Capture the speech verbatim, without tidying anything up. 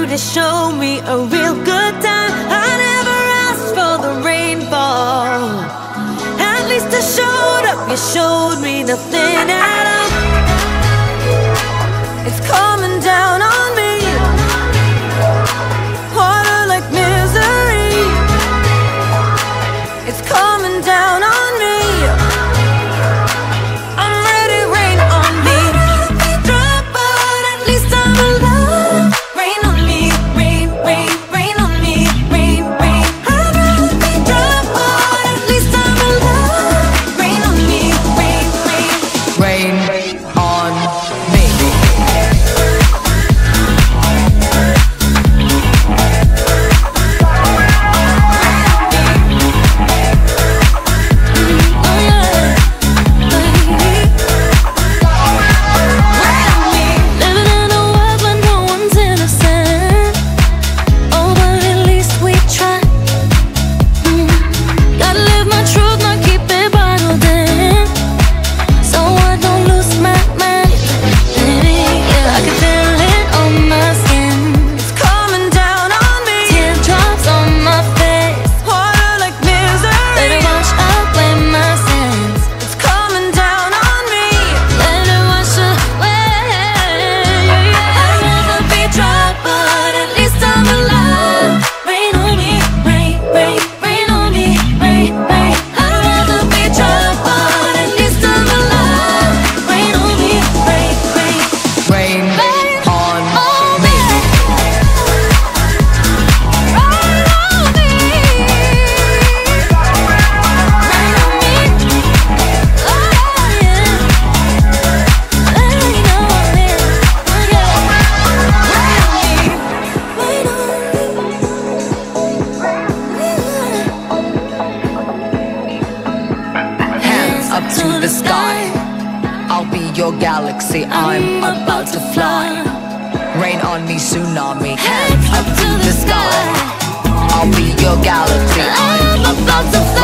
to show me a real good time. I never asked for the rainfall. At least I showed up, you showed me nothing at all. It's coming down on me, water like misery. It's coming down on me. I'm ready, rain on me. I'd rather be dry, but at least I'm alive. Rain on me, rain, rain, rain on me, rain, rain. I'd rather be dry, but at least I'm alive. Rain on me, rain, rain. Rain on me. Up to the sky, I'll be your galaxy, I'm about to fly. Rain on me, tsunami, hands up to the sky. I'll be your galaxy, I'm about to fly.